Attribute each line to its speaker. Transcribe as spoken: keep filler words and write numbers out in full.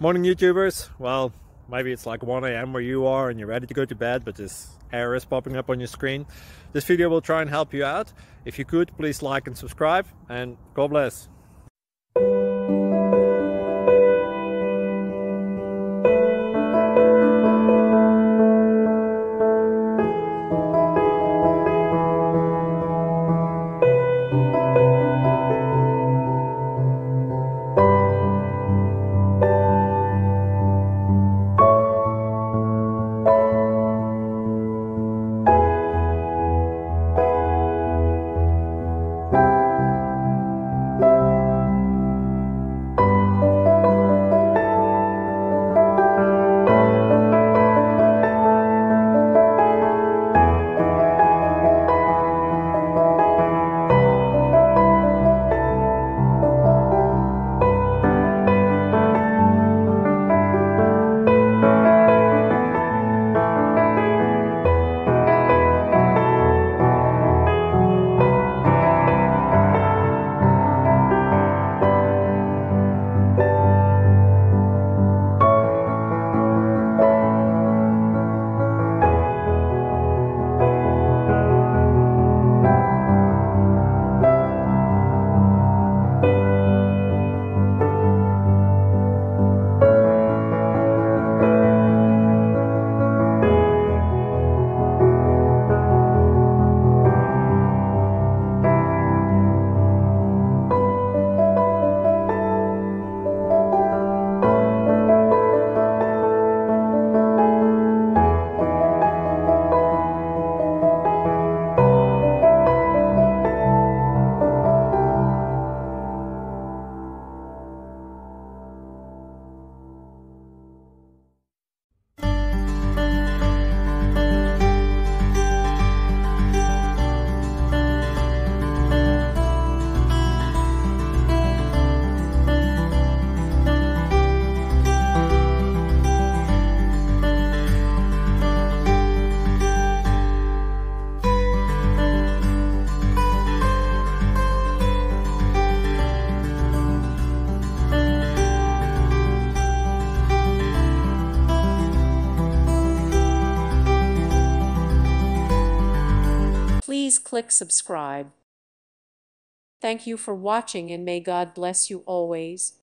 Speaker 1: Morning YouTubers. Well, maybe it's like one A M where you are and you're ready to go to bed, but this error is popping up on your screen. This video will try and help you out. If you could, please like and subscribe, and God bless.
Speaker 2: Please click subscribe. Thank you for watching, and may God bless you always.